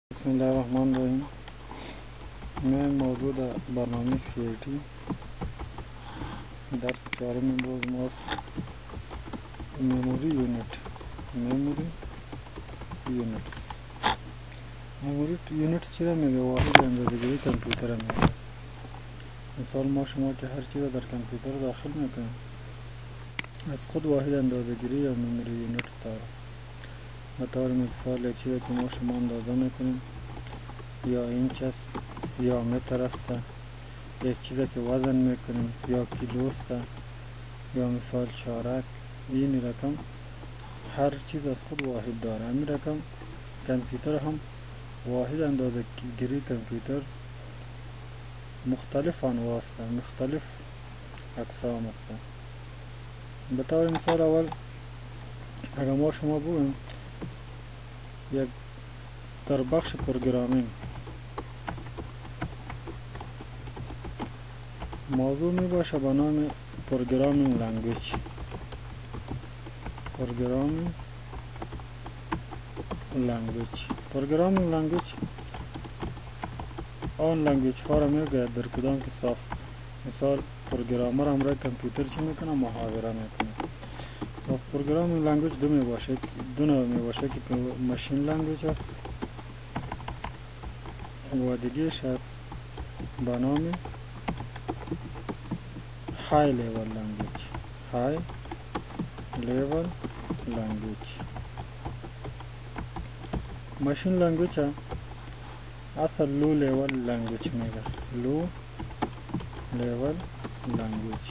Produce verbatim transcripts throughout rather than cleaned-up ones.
بسم الله الرحمن الرحیم. मैं मौजूद برنامه سی ای تی درس چهارم امروز ماست. memory unit memory units memory unit چرا میگه؟ واحد اندازه‌گیری کامپیوتر میگه. مثال ما شما که هر چیز در کامپیوتر داخل میکنیم از خود واحد اندازه‌گیری یا memory units داره. به طور مثال یک چیزی که ما شما اندازه میکنیم یا اینچ است یا متر است، یک چیزی که وزن میکنیم یا کیلو است یا مثال چارک. این رقم هر چیز از خود واحد داره. این رقم کامپیوتر هم واحد اندازه گیری کامپیوتر مختلف انواع است، مختلف اقسام است. به طور مثال اول اگر ما شما بگویم یک در بخش پروگرامینگ موضوع می باشه به نام پروگرامینگ لنگویج. پروگرامینگ لنگویج پروگرامینگ لنگویج آن لنگویج ها را میگه در کدام که صاف. مثال پروگرامر همراه کامپیوتر چی میکنه؟ محاوره میکنه. پس پروگرامینگ لنگویج دو می باشه، دو نوع می باشه که ماشین لنگویج است و دیگهش است به نام های لیول لنگویج. های لیول لنگویج ماشین لنگویج اصل لو لیول لنگویج میگه. لو لیول لنگویج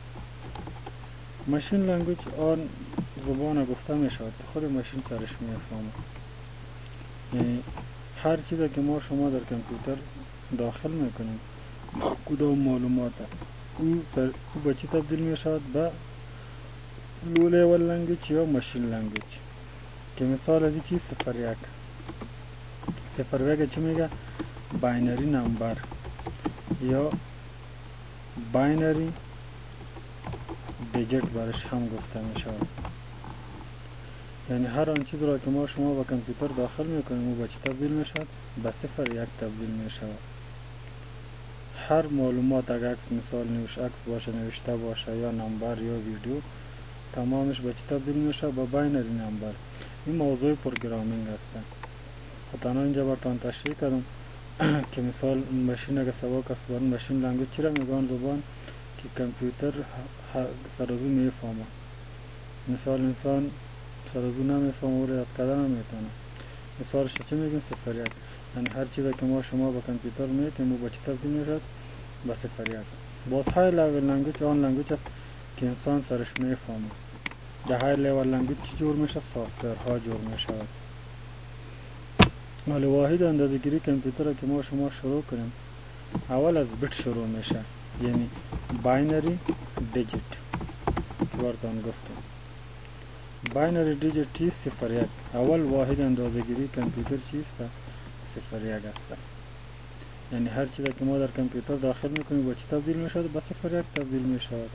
ماشین لنگویج آن زبان گفته میشود که خود ماشین سرش میفهمه. یعنی هر چیزی که ما شما در کامپیوتر داخل میکنیم کدام معلومات او سر او به چی تبدیل میشود؟ به لو لیول لنگویج یا ماشین لنگویج. که مثال از این چیز صفر یک صفر یک چی میگه؟ باینری نمبر یا باینری دیجیت برش هم گفته میشود. یعنی هر آن چیز را که ما شما به کامپیوتر داخل میکنیم او به چی تبدیل میشود؟ به صفر یک تبدیل میشود. هر معلومات اگر عکس مثال نوشته عکس باشه، نوشته باشه یا نمبر یا ویدیو، تمامش به چی تبدیل میشه؟ به باینری نمبر. این موضوع پروگرامینگ است. خطانا اینجا براتون تشریح کردم که مثال ماشین اگر سباق است بر ماشین لنگویج چرا میگن؟ زبان که کامپیوتر سرازو میفهمه. مثال انسان سرازو نمیفهمه و یاد کردن نمیتونه. مثالش چی میگیم؟ صفر یک. یعنی هر چیزی که ما شما با کامپیوتر میکنیم او به چی تبدیل میشد؟ به صفر یک. باز های لیول لنگویج آن لنگویج است که انسان سرش میفهمه. در های لیول لنگویج چی جور میشه؟ سافتور ها جور میشود. ولی واحد اندازه گیری کامپیوتر که ما شما شروع کنیم اول از بیت شروع میشه، یعنی باینری دیجیت که براتون گفتم. باینری دیجیت چی؟ صفر یک. اول واحد اندازه گیری کامپیوتر چیست؟ صفر یک است. یعنی هر چیزی که ما در کامپیوتر داخل میکنیم با چی تبدیل میشود؟ به صفر یک تبدیل میشود.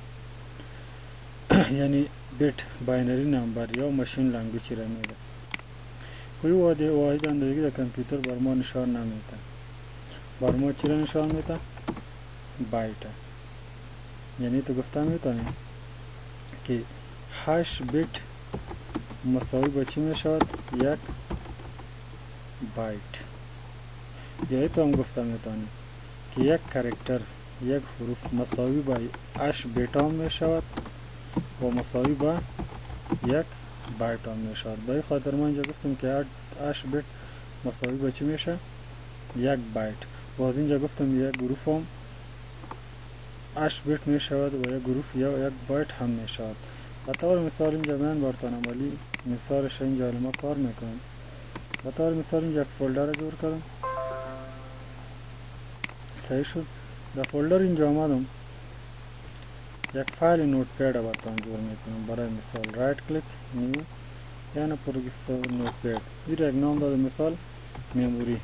یعنی بیت باینری نمبر یا ماشین لنگویج را میگه. کوئی واحد اندازگی در کامپیوتر بر ما نشان نمیده. بر ما چی را نشان میده؟ بایت. یعنی تو گفته میتونیم که هشت بیت مساوی با چی میشود؟ یک بایت. یا تو هم گفته میتونیم که یک کاراکتر یک حروف مساوی با هشت بیت هم میشود و مساوی با یک بایت هم میشود. به خاطر ما اینجا گفتیم که هشت بیت مساوی با چی میشه؟ یک بایت. باز اینجا گفتم یک حروف هم هشت بیت میشود و یک حروف یا یک بایت هم میشود. به طور مثال اینجا من براتون عملی مثالش اینجا ما کار میکنم. به طور مثال اینجا یک فولدر جور کردم. صحیح شد. در فولدر اینجا آمدم یک فایل نوتپد براتون جور میکنم. برای مثال رایت کلیک نیو یعنی پروگرام نوتپد. این را یک نام دادم مثال مموری.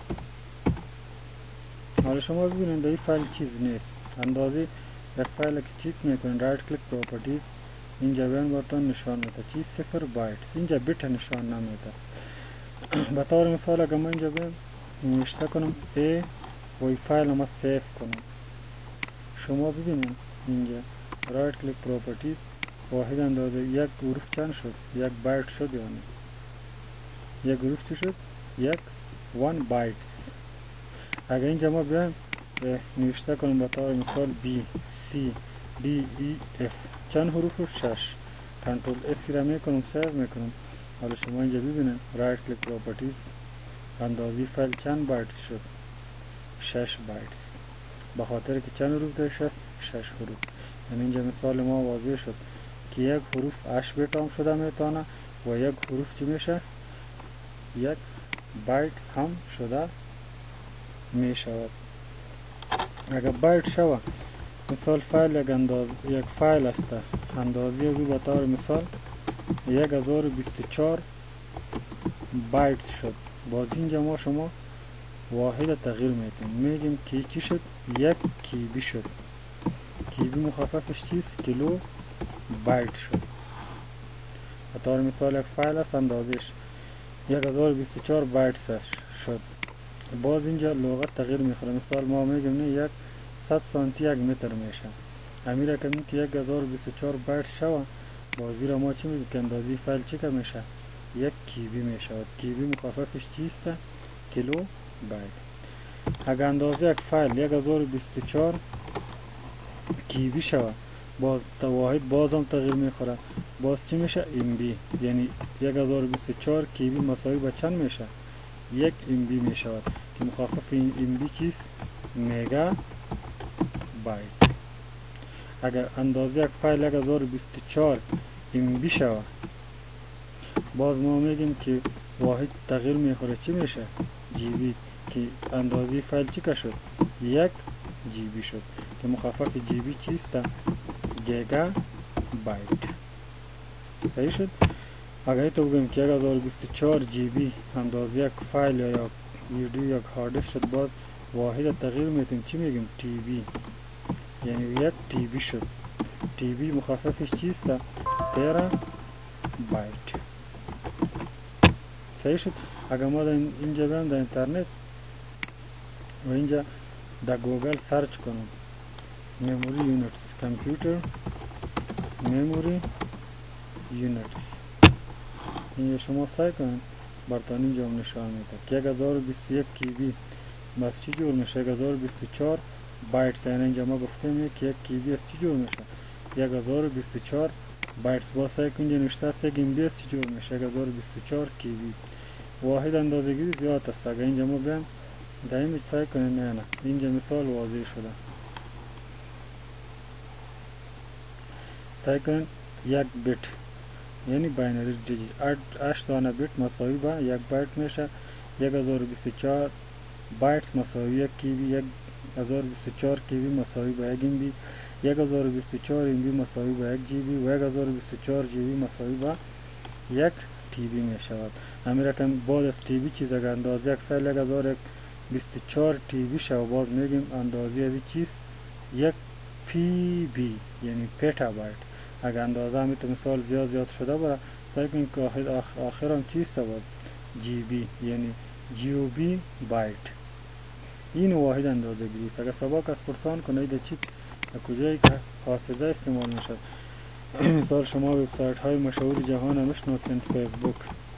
حالا شما ببینید در این فایل چیز نیست. اندازه یک فایل که چیک میکنید رایت کلیک پراپرتیز اینجا بیان براتون نشان میده چی؟ صفر بایتس. اینجا بیت نشان نمیده. به طور مثال اگر من اینجا بیم نوشته کنم A و این فایل ما سیف کنم، شما ببینید اینجا رایت کلیک پراپرتیز واحد اندازه یک حروف چند شد؟ یک بایت شد یا نه؟ یک حروف چی شد؟ یک one bytes. اگر اینجا ما بیایم نوشته کنم به طور مثال B C D E F چند حروف؟ شش. کنترل اس را میکنم سیو میکنم. حالا شما اینجا ببینید رایت کلیک پراپرتیز اندازه فایل چند بایت شد؟ شش بایتس. به خاطر که چند حروف درش هست؟ شش حروف. یعنی اینجا مثال ما واضح شد که یک حروف هشت بیت هم شده میتونه و یک حروف چی میشه؟ یک بایت هم شده میشود. اگر بایت شود مثال فایل یک انداز یک فایل است اندازه از او به طور مثال یک هزار و بیست و چهار بایت شد، باز اینجا ما شما واحد تغییر میتیم میگیم که چی شد؟ یک کیبی شد. کیبی مخففش چیست؟ کیلو بایت شد. به طور مثال یک فایل است اندازش یک هزار و بیست و چهار بایت شد، باز اینجا لغت تغییر میخوره. مثال ما میگیم نه یک صد سانتی یک متر میشه. امیر کمی که یک هزار و بیست و چهار بایت شود بازی را ما چی میگیم که اندازه فایل چی که میشه؟ یک کیبی میشه. کیبی مخففش چیست؟ کیلو بایت. اگر اندازه یک فایل یک هزار و بیست و چهار کیبی شود باز واحد باز هم تغییر میخوره، باز چی میشه؟ ام بی. یعنی یک هزار و بیست و چهار کیبی مساوی به چند میشه؟ یک ام بی میشود که مخفف این ام بی چیست؟ مگا بایت. اگر اندازه یک فایل یک هزار و بیست و چهار ام بی شود باز ما میگیم که واحد تغییر میخوره چی میشه؟ جی بی. که اندازه فایل چی که شد؟ یک جی بی شد که مخفف جی بی چیست؟ گیگا بایت. صحیح شد؟ اگر تو بگیم که یک هزار و بیست و چهار جی بی اندازه یک فایل یا یک ویدیو یک هارد دیسک شد باز واحد تغییر میتیم چی میگیم؟ تی بی. یعنی یک تی بی شد. تی بی مخففش چیست؟ تیرا بایت. صحیح شد؟ اگر ما در اینجا برم در اینترنت و اینجا در گوگل سرچ کنم memory units computer memory units اینجا شما سعی کنید برتان اینجا هم نشان میده که یک هزار و بیست و یک کیبی بس چی جور میشه؟ یک هزار و بیست و چهار بایتس. یعنی اینجا ما گفتیم که یک کیبی از چی جور میشه؟ یک هزار و بیست و چهار بایتس. با سعی کنید اینجا نوشته است یک ام بی از چی جور میشه؟ یک هزار و بیست و چهار کیبی. واحد اندازه گیری زیاد است. اگر اینجا ما بیایم دائم سعی کنید نه نه اینجا مثال واضح شده. سعی کنید یک بیت یعنی باینری دیجیت هشت دانه بیت مساوی با یک بایت میشه. یک هزار و بیست و چهار بایتس مساوی یک کیبی. یک هزار و بیست و چهار کیبی مساوی با یک ام بی. یک هزار و بیست و چهار ام بی مساوی با یک جی بی و یک هزار و بیست و چهار جی بی مساوی با یک تی بی می شود. همین رقم بعد از تی بی چیز اگر اندازه یک فایل یک هزار و بیست و چهار تی بی شود باز میگیم اندازه از چیز یک پی بی یعنی پیتا بایت. اگر اندازه همی تو مثال زیاد زیاد شده برای سعی کنیم که آخر هم چیز باز جی بی یعنی جیو بی بایت. این واحد اندازه گیری است. اگر سباق از پرسان کنید در چی کجایی که حافظه استعمال میشد مثال شما وبسایت های مشهور جهان میشناسید فیسبوک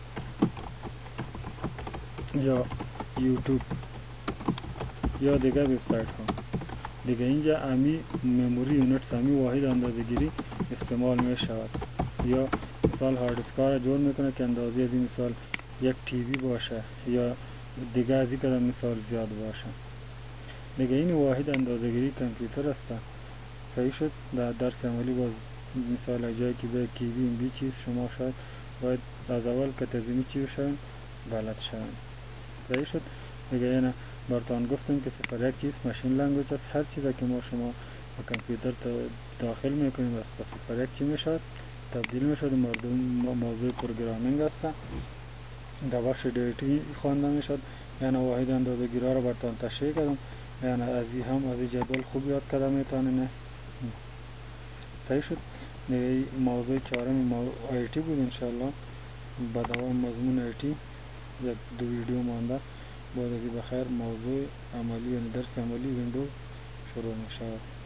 یا یوتیوب یا دیگه وبسایت ها دیگه اینجا امی مموری یونیتس امی واحد اندازه گیری استعمال می شود. یا مثال هارد دیسک را جور میکنه که اندازه از این مثال یک تی بی باشه یا دیگه از این قدر مثال زیاد باشه. دیگه این واحد اندازه گیری کامپیوتر است. صحیح شد؟ در درس عملی باز مثال جایی که به کی بی ام بی چیز شما شاید باید از اول که تزیمی چی بشن بلد شن. صحیح شد؟ دیگه اینا برتان گفتم که صفر یک چیز ماشین لنگویج است. هر چیزی که ما شما به کامپیوتر داخل میکنیم بس به صفر یک چی میشد تبدیل میشد مردم موضوع پروگرامینگ است. در بخش دیتی خوانده میشد. یعنی واحد اندازه گیری را برتان تشریح کردم. یعنی از این هم از این جدول خوب یاد کرده میتونه نه. صحیح شد؟ موضوع چهارم آی تی بود انشاءالله. با دوام مضمون آی تی یک دو ویدیو مانده. بعد از این بخیر موضوع عملی یعنی درس عملی ویندوز شروع می شود.